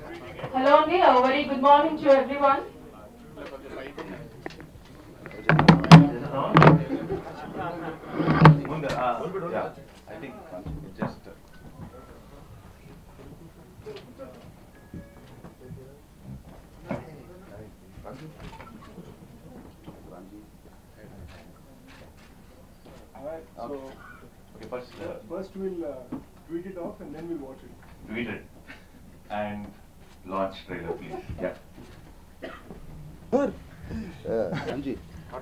Hello, Andy. A very good morning to everyone. Yeah, I think just. Alright, so Okay, first we'll tweet it off and then we'll watch it. tweet it and launch trailer, please. Yeah. Ramji.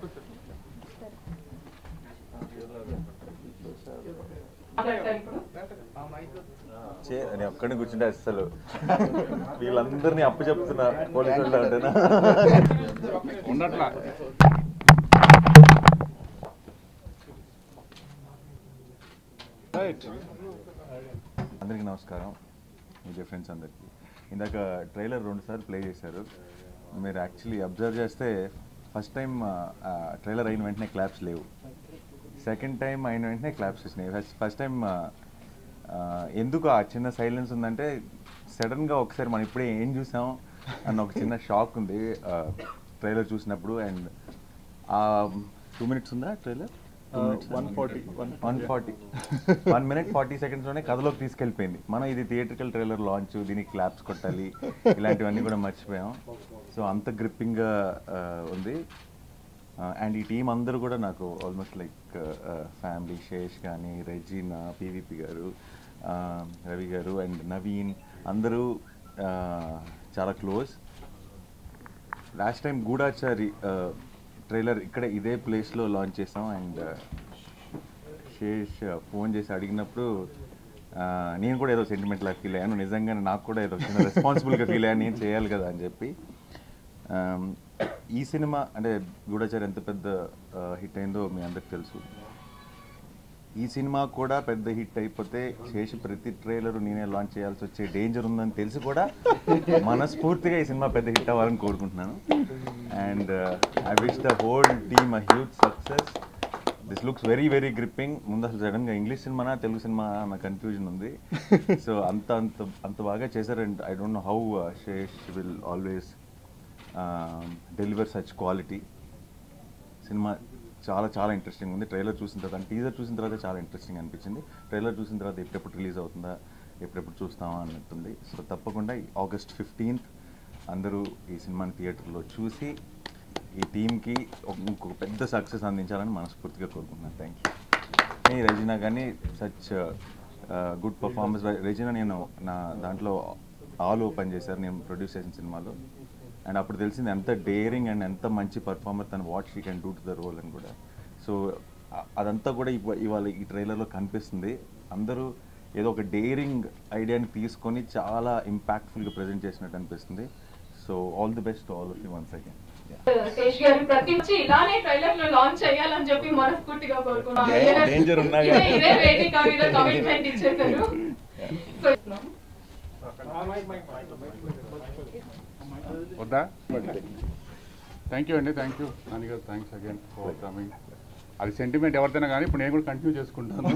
నేను ఒక్కడిని కూర్చుంటే అసలు వీళ్ళందరినీ అప్పు చెప్తున్నా police వాళ్ళు అంటేనా ఉన్నట్లా అందరికీ నమస్కారం మీడియా ఫ్రెండ్స్ అందరికీ. ఇందాక ట్రైలర్ 2 సార్లు ప్లే చేశారు. మీరు యాక్చువల్లీ అబ్జర్వ్ చేస్తే ఫస్ట్ టైం ట్రైలర్ అయిన వెంటనే క్లాప్స్ లేవు, సెకండ్ టైం అయిన వెంటనే క్లాప్స్ వచ్చినాయి. ఫస్ట్ టైం ఎందుకు ఆ చిన్న సైలెన్స్ ఉందంటే సడన్గా ఒకసారి మనం ఇప్పుడే ఏం చూసాం అన్న ఒక చిన్న షాక్ ఉంది ట్రైలర్ చూసినప్పుడు. అండ్ 2 minutes ఉందా ట్రైలర్? 1 minute 40 secondsలోనే కథలోకి తీసుకెళ్ళిపోయింది. మనం ఇది థియేట్రికల్ ట్రైలర్ లాంచ్, దీనికి క్లాప్స్ కొట్టాలి, ఇలాంటివన్నీ కూడా మర్చిపోయాం. సో అంత గ్రిప్పింగ్గా ఉంది. అండ్ ఈ టీం అందరూ కూడా నాకు ఆల్మోస్ట్ లైక్ ఫ్యామిలీ. శేష్ కానీ, రెజీనా, పీవీపీ గారు, రవి గారు అండ్ నవీన్ అందరూ చాలా close. Last time Goodachari trailer ఇక్కడ ఇదే ప్లేస్లో లాంచ్ చేసాం. అండ్ శేష్ ఫోన్ చేసి అడిగినప్పుడు నేను కూడా ఏదో సెంటిమెంట్లా ఫీల్ అయ్యాను. నిజంగానే నాకు కూడా ఏదో చిన్న రెస్పాన్సిబుల్గా ఫీల్ అయ్యాను, నేను చేయాలి కదా అని చెప్పి. ఈ సినిమా అంటే గూఢాచారి ఎంత పెద్ద హిట్ అయిందో మీ అందరికి తెలుసు. ఈ సినిమా కూడా పెద్ద హిట్ అయిపోతే శేష్ ప్రతి ట్రైలర్ నేనే లాంచ్ చేయాల్సి వచ్చే డేంజర్ ఉందని తెలిసి కూడా మనస్ఫూర్తిగా ఈ సినిమా పెద్ద హిట్ అవ్వాలని కోరుకుంటున్నాను. And I wish the whole team a huge success. This looks very very gripping. ముందు అసలు సడన్గా ఇంగ్లీష్ సినిమానా తెలుగు సినిమా అన్న కన్ఫ్యూజన్ ఉంది. సో అంత బాగా చేశారు. And I don't know how Sesh will always deliver such quality. Cinema చాలా చాలా ఇంట్రెస్టింగ్ ఉంది. ట్రైలర్ చూసిన తర్వాత, టీజర్ చూసిన తర్వాత చాలా ఇంట్రెస్టింగ్ అనిపించింది. ట్రైలర్ చూసిన తర్వాత ఎప్పుడెప్పుడు రిలీజ్ అవుతుందా, ఎప్పుడెప్పుడు చూస్తామా అన్నట్టుంది. సో తప్పకుండా August 15th అందరూ ఈ సినిమాని థియేటర్లో చూసి ఈ టీంకి ఇంకొక పెద్ద సక్సెస్ అందించాలని మనస్ఫూర్తిగా కోరుకుంటున్నాను. Thank you. రెజీనా కానీ సచ్ గుడ్ పర్ఫార్మెన్స్. రెజీనా నేను నా దాంట్లో ఆల్ ఓపెన్ చేశారు నేను ప్రొడ్యూస్ చేసిన సినిమాలో. అండ్ అప్పుడు తెలిసింది ఎంత డేరింగ్ అండ్ ఎంత మంచి పర్ఫార్మర్ తను, what she can do to the role అని కూడా. సో అదంతా కూడా ఇవాళ ఈ ట్రైలర్లో కనిపిస్తుంది. అందరూ ఏదో ఒక డేరింగ్ ఐడియాని తీసుకొని చాలా ఇంపాక్ట్ఫుల్గా ప్రజెంట్ చేసినట్టు అనిపిస్తుంది. So all the best to all of you once again. Sesh garu ప్రతి వచ్చి ఇలానే ట్రైలర్ లో లాంచ్ చేయాలని చెప్పి మనస్ఫూర్తిగా కోరుకున్నాను. డేంజర్ ఉన్నా ఇదే వేదిక మీద కమిట్మెంట్ ఇచ్చేసారు. వద్దా? థ్యాంక్ యూ అండి, thank you Nani garu, thanks again for coming. అది సెంటిమెంట్ ఎవరిదైనా కానీ ఇప్పుడు నేను కూడా కంటిన్యూ చేసుకుంటాను.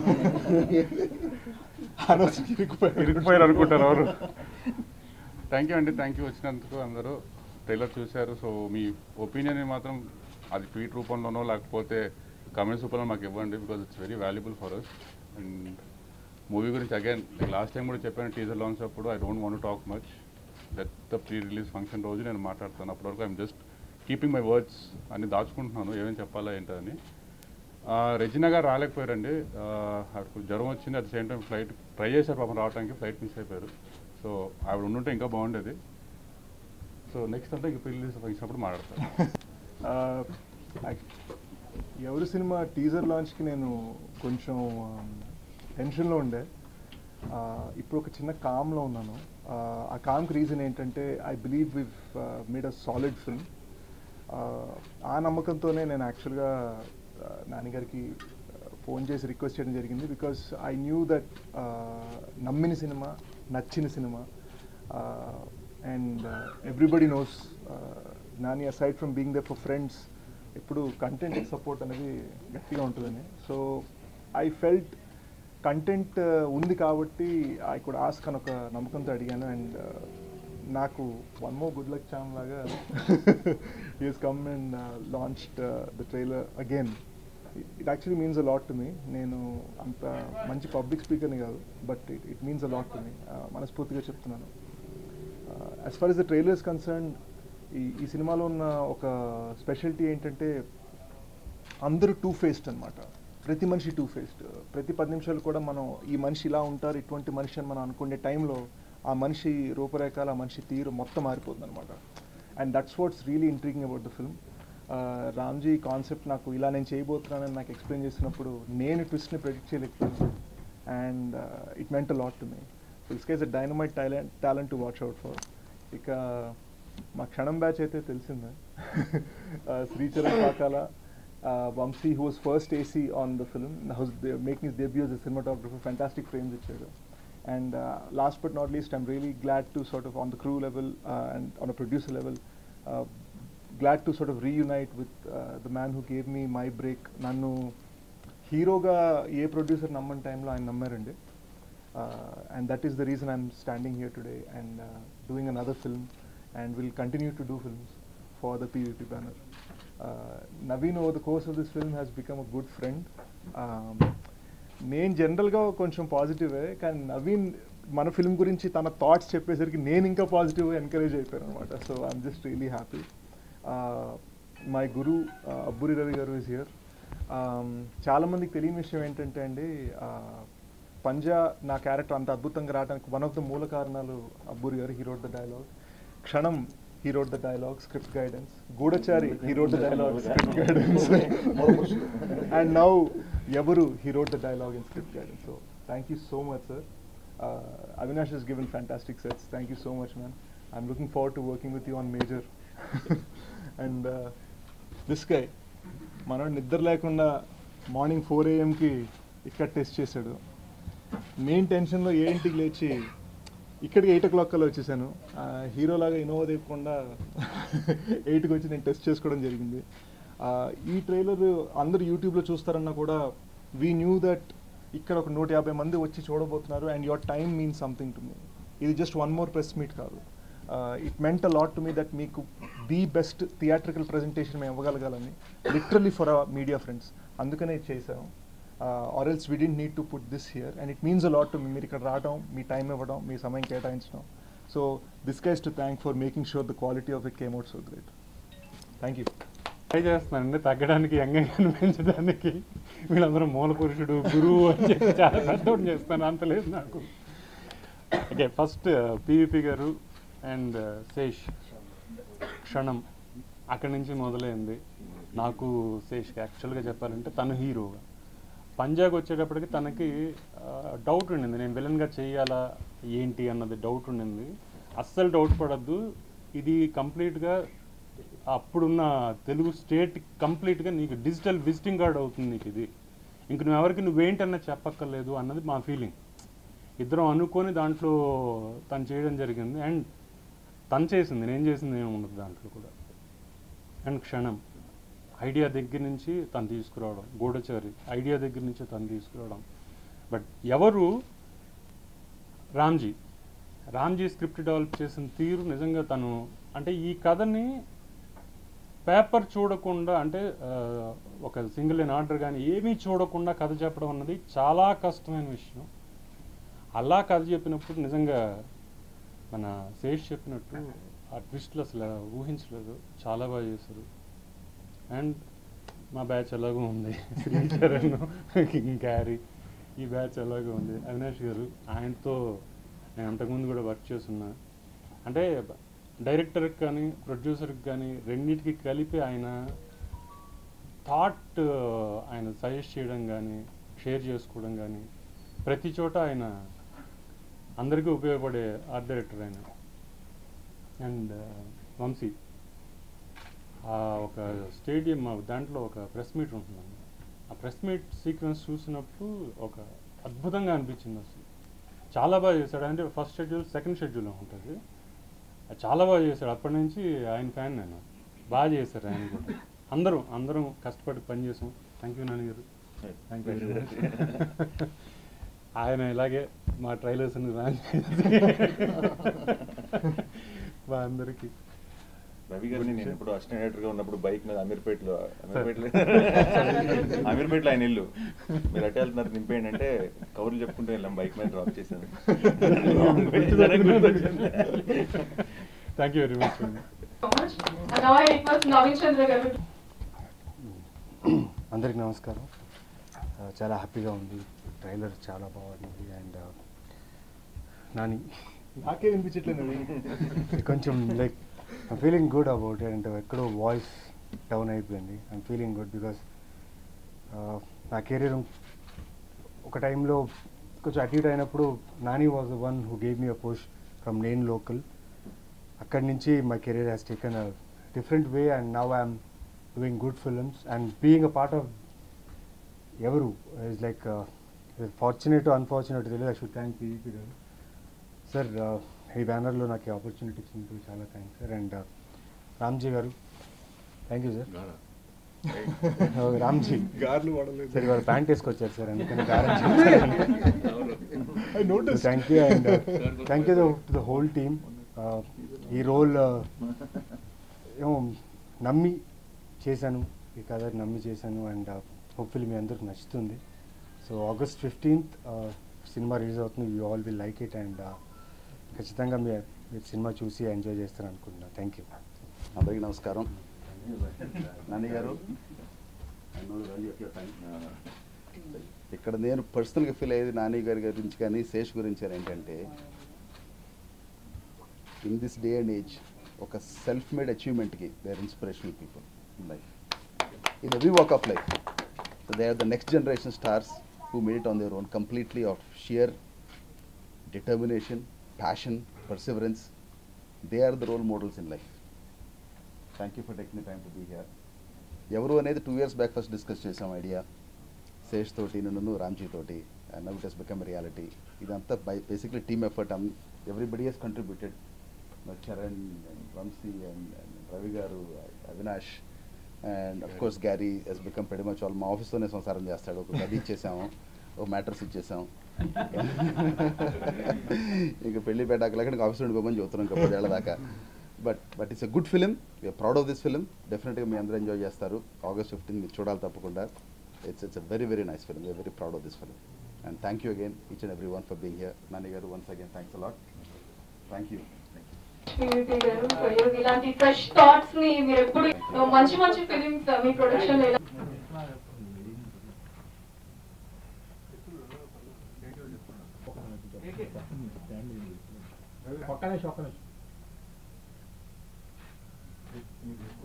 ఇరుక్కుపోయారు అనుకుంటారు ఎవరు. థ్యాంక్ యూ అండి, థ్యాంక్ యూ వచ్చినందుకు. అందరూ ట్రైలర్ చూశారు. సో మీ ఒపీనియన్ మాత్రం అది ట్వీట్ రూపంలోనో లేకపోతే కమెంట్స్ రూపంలో మాకు ఇవ్వండి, because it's very valuable for us. And movie గురించి అగైన్ లాస్ట్ టైం కూడా చెప్పాను టీజర్ లాంచ్ అప్పుడు, I don't want to talk much. That the pre release function రోజు నేను మాట్లాడతాను. అప్పటివరకు I'm just keeping my words అని దాచుకుంటున్నాను, ఏమేమి చెప్పాలా ఏంటని. రెజినా గారు రాలేకపోయారండి, జ్వరం వచ్చింది. At the same time flight try చేశారు పాపం రావడానికి, ఫ్లైట్ మిస్ అయిపోయారు. సో ఆవిడ ఉండుంటే ఇంకా బాగుండేది. సో నెక్స్ట్ అంతా ఇంకా రిలీజ్ ఫంక్షన్ అప్పుడు మాట్లాడతాను. ఎవరి సినిమా టీజర్ లాంచ్కి నేను కొంచెం టెన్షన్లో ఉండే. ఇప్పుడు ఒక చిన్న కామ్లో ఉన్నాను. ఆ కామ్కి రీజన్ ఏంటంటే I believe we've made a solid film. ఆ నమ్మకంతోనే నేను యాక్చువల్గా నాన్నగారికి ఫోన్ చేసి రిక్వెస్ట్ చేయడం జరిగింది. బికాస్ ఐ న్యూ దట్ నమ్మిన సినిమా, నచ్చిన సినిమా. And everybody knows Nani aside from being there for friends ఎప్పుడు కంటెంట్కి సపోర్ట్ అనేది గట్టిగా ఉంటుందని. సో ఐ ఫెల్ట్ కంటెంట్ ఉంది కాబట్టి ఐ కుడ్ ఆస్క్ అని ఒక నమ్మకంతో అడిగాను. అండ్ నాకు one more good luck charm లాగా he's come and launched the trailer again. It actually means a lot to me. నేను అంత మంచి పబ్లిక్ స్పీకర్ని కాదు, but it means a lot to me. మనస్ఫూర్తిగా చెప్తున్నాను. As far as the trailer is concern, ఈ సినిమాలో ఉన్న ఒక స్పెషాలిటీ ఏంటంటే అందరూ టూ ఫేస్డ్ అనమాట. ప్రతి మనిషి టూ ఫేస్డ్. ప్రతి 10 నిమిషాలు కూడా మనం ఈ మనిషి ఇలా ఉంటారు, ఇటువంటి మనిషి అని మనం అనుకునే టైంలో ఆ మనిషి రూపురేఖలు, ఆ మనిషి తీరు మొత్తం మారిపోతుంది అనమాట. And that's what's really intriguing about the film. Ramji concept నాకు ఇలా నేను చేయబోతున్నానని నాకు ఎక్స్ప్లెయిన్ చేసినప్పుడు నేను ట్విస్ట్ని ప్రెడిక్ట్ చేయలేకపోయాను. And it meant a lot to me. So this guy's a dynamite talent to watch out for. ఇక మా క్షణం బ్యాచ్ అయితే తెలిసిందే. Sricharan Pakala, Vamsi, who was first AC on the film, who's making his debut as a cinematographer, fantastic frames ichadu. And last but not least, I'm really glad to sort of on the crew level and on a producer level, glad to sort of reunite with the man who gave me my break. Nannu hero ga ye producer namman time lo ayana nammarandi, and that is the reason I'm standing here today and doing another film, and will continue to do films for the PVP banner. Naveen over the course of this film has become a good friend. నేను జనరల్గా కొంచెం పాజిటివే, కానీ నవీన్ మన film గురించి తన thoughts చెప్పేసరికి నేను ఇంకా పాజిటివ్గా ఎంకరేజ్ అయిపోయాను అనమాట. So I'm just really happy. My guru Abburi Ravi garu is here. చాలామందికి తెలియని విషయం ఏంటంటే అండి, పంజా నా క్యారెక్టర్ అంత అద్భుతంగా రావడానికి వన్ ఆఫ్ ద మూల కారణాలు Abburi garu. He wrote the dialogue. Kshanam, he wrote the dialogue, script guidance. Gudachari, he wrote the dialogue, script guidance. And now Yavaru, he wrote the dialogue and script guidance. So thank you so much, sir. Avinash has given fantastic sets. Thank you so much, man. I'm looking forward to working with you on Major. And this guy, మనోడు నిద్ర లేకుండా morning 4 AM ఇక్కడ test చేశాడు. Main టెన్షన్లో 8కి లేచి ఇక్కడికి 8 o'clock కల్లా వచ్చేసాను. హీరోలాగా ఇన్నోవా తీయకుండా 8కి వచ్చి నేను టెస్ట్ చేసుకోవడం జరిగింది. ఈ ట్రైలర్ అందరూ యూట్యూబ్లో చూస్తారన్నా కూడా వీ న్యూ దట్ ఇక్కడ ఒక 150 మంది వచ్చి చూడబోతున్నారు. And your time means something to me. ఇది just one more press meet కాదు. It meant a lot to me that మీకు ది బెస్ట్ థియేట్రికల్ ప్రజెంటేషన్ మేము ఇవ్వగలగాలని, literally for our media friends. అందుకనే చేసాము. Or else we didn't need to put this here, and it means a lot to me. మీరు ఇక్కడ రావడం, మీ time ఇవ్వడం, మీ సమయం కేటాయించడం. So this guys to thank for making sure the quality of it came out so great. Thank you. Try చేస్తున్నానండి తగ్గడానికి, యంగంగా అనిపించడానికి. వీళ్ళందరూ మూల పురుషుడు, గురువు అని చెప్పి చాలా పెద్దోడు చేస్తాను, అంత లేదు నాకు. Okay, first PVP garu and Sesh Kshanam అక్కడి నుంచి మొదలైంది. నాకు శేష్కి యాక్చువల్గా చెప్పాలంటే తను హీరోగా, పంజాబ్ వచ్చేటప్పటికి తనకి డౌట్ ఉండింది, నేను విలన్గా చేయాలా ఏంటి అన్నది డౌట్ ఉండింది. అస్సలు డౌట్ పడద్దు, ఇది కంప్లీట్గా అప్పుడున్న తెలుగు స్టేట్ కంప్లీట్గా నీకు డిజిటల్ విజిటింగ్ కార్డ్ అవుతుంది నీకు ఇది. ఇంక నువ్వెవరికి నువ్వేంటన్నది చెప్పక్కర్లేదు అన్నది మా ఫీలింగ్. ఇద్దరం అనుకొని దాంట్లో తను చేయడం జరిగింది. అండ్ తను చేసింది, నేను చేసింది ఏమి ఉండదు దాంట్లో కూడా. అండ్ క్షణం ఐడియా దగ్గర నుంచి తను తీసుకురావడం, గూఢచారి ఐడియా దగ్గర నుంచి తను తీసుకురావడం. బట్ ఎవరు రామ్జీ స్క్రిప్ట్ డెవలప్ చేసిన తీరు నిజంగా తను అంటే ఈ కథని పేపర్ చూడకుండా, అంటే ఒక సింగిల్ ఇన్ ఆర్డర్ కానీ ఏమీ చూడకుండా కథ చెప్పడం అన్నది చాలా కష్టమైన విషయం. అలా కథ చెప్పినప్పుడు నిజంగా మన శేష్ చెప్పినట్టు ఆ ట్విస్ట్లు అసలు ఊహించలేదు, చాలా బాగా చేశారు. అండ్ మా బ్యాచ్ ఎలాగో ఉంది, శ్రీచరణ్, కింగ్ క్యారీ, ఈ బ్యాచ్ ఎలాగో ఉంది. అవినాష్ గారు, ఆయనతో నేను అంతకుముందు కూడా వర్క్ చేస్తున్నా. అంటే డైరెక్టర్కి కానీ ప్రొడ్యూసర్కి కానీ రెండింటికి కలిపి ఆయన థాట్, ఆయన సజెస్ట్ చేయడం కానీ షేర్ చేసుకోవడం కానీ ప్రతి చోట ఆయన అందరికీ ఉపయోగపడే ఆర్ట్ డైరెక్టర్ ఆయన. అండ్ వంశీ ఒక స్టేడియం దాంట్లో ఒక ప్రెస్ మీట్ ఉంటుందండి. ఆ ప్రెస్ మీట్ సీక్వెన్స్ చూసినప్పుడు ఒక అద్భుతంగా అనిపించింది. అసలు చాలా బాగా చేశాడు. అంటే ఫస్ట్ షెడ్యూల్, సెకండ్ షెడ్యూల్ ఉంటుంది, చాలా బాగా చేశాడు. అప్పటి నుంచి ఆయన ఫ్యాన్ నేను. బాగా చేశారు ఆయన కూడా. అందరం కష్టపడి పనిచేసాం. థ్యాంక్ యూ నాని గారు, థ్యాంక్ యూ. ఆయన ఇలాగే మా ట్రైలర్స్ని రాన్ చేసి మా అందరికి. రవి గారిని నేను ఇప్పుడు అసిస్టెంట్ డైరెక్టర్గా ఉన్నప్పుడు బైక్ మీద అమీర్పేటలో ఆయన ఇల్లు మీరు అట్టే వెళ్తున్నారు నింపేయండి అంటే కవర్లు చెప్పుకుంటూ వెళ్ళాం, బైక్ మీద డ్రాప్ చేశాను. Thank you very much. Now I request Naveen Chandra garu. అందరికి నమస్కారం. చాలా హ్యాపీగా ఉంది, ట్రైలర్ చాలా బాగుంది. అండ్ నాని నాకే వినిపించట్లేదు కొంచెం like I'm feeling good about it. అంటే ఎక్కడో వాయిస్ డౌన్ అయిపోయింది. ఐమ్ ఫీలింగ్ గుడ్ బికాస్ నా కెరీర్ ఒక టైంలో కొంచెం అటు ఇటు అయినప్పుడు Nani was the one who gave me a push from Nenu Local. అక్కడి నుంచి my career has taken a different way and now I'm doing good films and being a part of ఎవరు ఇస్ లైక్ ఫార్చునేట్ అన్ఫార్చునేట్ తెలియదు. I should thank PVP గారు sir, ఈ బ్యానర్లో నాకు opportunity ఇచ్చినందుకు చాలా thanks sir. And Ramji garu thank you sir. Ramji sir ఇవాళ pant వేసుకొచ్చారు సార్, అందుకని thank you. And thank you to the whole team. ఈ రోల్ ఏమో నమ్మి చేశాను, ఈ కథ నమ్మి చేశాను. అండ్ హోప్ఫుల్లీ మీ అందరికి నచ్చుతుంది. సో August 15th సినిమా రిలీజ్ అవుతుంది. You all will like it. And ఖచ్చితంగా మీరు సినిమా చూసి ఎంజాయ్ చేస్తారు అనుకుంటున్నాను. Thank you. అందరికీ నమస్కారం. నాని గారు, ఇక్కడ నేను పర్సనల్గా ఫీల్ అయ్యేది నాని గారి గురించి కానీ శేష్ గురించి అని ఏంటంటే, in this day and age ఒక సెల్ఫ్ మేడ్ అచీవ్మెంట్కి they are inspirational people in life, in every walk of life. So they are the next generation stars who made it on their own, completely of sheer determination, passion, perseverance. They are the role models in life. Thank you for taking the time to be here. Evaru anedi 2 years back first discuss chesam idea, Sesh toti nanu Ramji toti, and now it has become a reality. Idantha basically team effort. Everybody has contributed. Charan and Ramsi and Ravi garu, Avinash, and of course Gary has become pretty much all. మా ఆఫీస్లోనే సంసారం చేస్తాడు. ఒక గది ఇచ్చేసాము, ఒక matters ఇచ్చేసాము. ఇంకా పెళ్లి పెట్టాక ఆఫీస్లో ఉండిపోమని చెబుతున్నాం ఇంకా 10 ఏళ్ల దాకా. But it's a good film. We're proud of this film. డెఫినెట్గా మీ అందరూ ఎంజాయ్ చేస్తారు. August 15 మీరు చూడాలి తప్పకుండా. It's a very very nice film. We're very proud of this film. And thank you again each and every one for being here. Nani garu, once again thanks a lot. Thank you. PVP garu, ఇలాంటి fresh thoughts ని మీరు ఎప్పుడు మంచి మంచి films మీ production లో ఒక్క నిమిషం